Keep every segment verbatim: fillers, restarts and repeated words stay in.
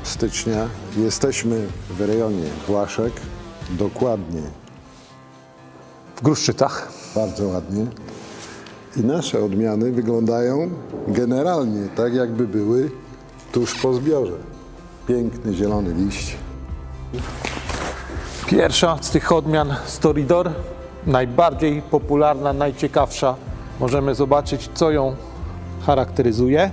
stycznia. Jesteśmy w rejonie Błaszek, dokładnie w Gruszczycach. Bardzo ładnie. I nasze odmiany wyglądają generalnie tak, jakby były tuż po zbiorze. Piękny, zielony liść. Pierwsza z tych odmian Storidor, najbardziej popularna, najciekawsza. Możemy zobaczyć, co ją charakteryzuje.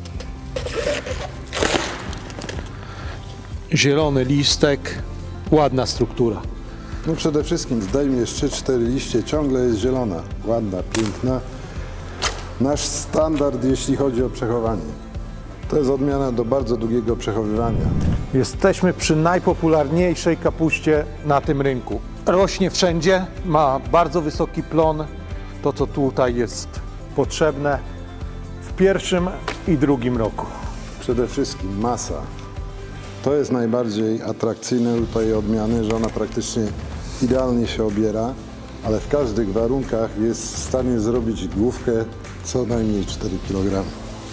Zielony listek, ładna struktura. No przede wszystkim zdejmiesz trzy cztery liście, ciągle jest zielona, ładna, piękna. Nasz standard, jeśli chodzi o przechowanie. To jest odmiana do bardzo długiego przechowywania. Jesteśmy przy najpopularniejszej kapuście na tym rynku. Rośnie wszędzie, ma bardzo wysoki plon. To, co tutaj jest potrzebne w pierwszym i drugim roku. Przede wszystkim masa. To jest najbardziej atrakcyjne u tej odmiany, że ona praktycznie idealnie się obiera, ale w każdych warunkach jest w stanie zrobić główkę co najmniej cztery kilogramy.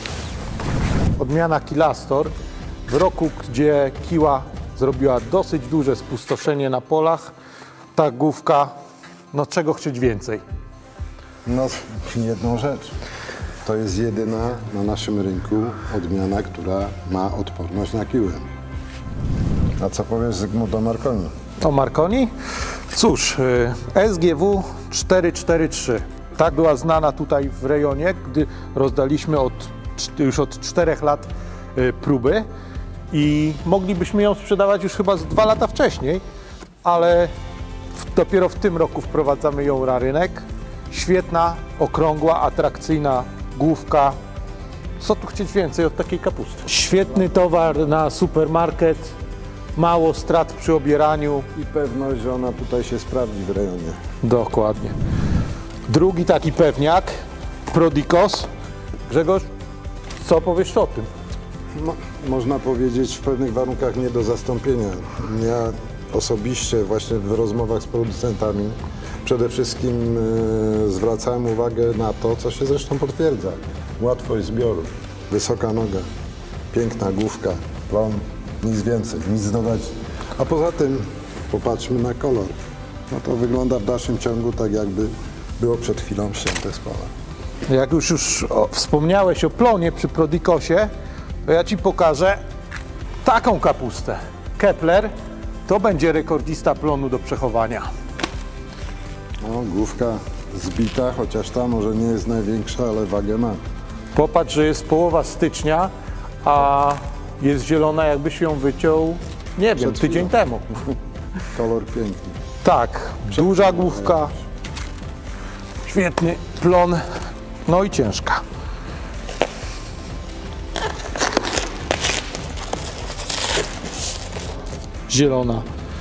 Odmiana Kilastor w roku, gdzie kiła zrobiła dosyć duże spustoszenie na polach, ta główka, no czego chcieć więcej? No, jedną rzecz. To jest jedyna na naszym rynku odmiana, która ma odporność na kiłę. A co powiesz, Zygmunt, o Marconi? O Marconi? Cóż, S G W cztery cztery trzy. Tak była znana tutaj w rejonie, gdy rozdaliśmy od, już od czterech lat próby i moglibyśmy ją sprzedawać już chyba z dwa lata wcześniej, ale w, dopiero w tym roku wprowadzamy ją na rynek. Świetna, okrągła, atrakcyjna główka. Co tu chcieć więcej od takiej kapusty? Świetny towar na supermarket, mało strat przy obieraniu. I pewność, że ona tutaj się sprawdzi w rejonie. Dokładnie. Drugi taki pewniak, Prodikos. Grzegorz, co powiesz o tym? No, można powiedzieć w pewnych warunkach nie do zastąpienia. Ja osobiście właśnie w rozmowach z producentami przede wszystkim e, zwracałem uwagę na to, co się zresztą potwierdza. Łatwość zbioru, wysoka noga, piękna główka, plon, nic więcej, nic dodać. A poza tym popatrzmy na kolor. No to wygląda w dalszym ciągu tak, jakby było przed chwilą ścięte z pola. Jak już, już o, wspomniałeś o plonie przy Prodikosie, to ja Ci pokażę taką kapustę. Kepler to będzie rekordzista plonu do przechowania. No, główka zbita, chociaż ta może nie jest największa, ale wagę ma. Popatrz, że jest połowa stycznia, a jest zielona, jakbyś ją wyciął, nie wiem, Przed tydzień chwilą. temu. Kolor piękny. Tak, duża główka, świetny plon, no i ciężka. Zielona.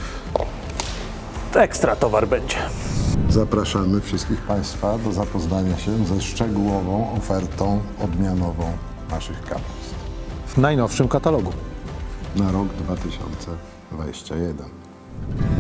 Ekstra towar będzie. Zapraszamy wszystkich Państwa do zapoznania się ze szczegółową ofertą odmianową naszych kapust W najnowszym katalogu. na rok dwa tysiące dwudziesty pierwszy.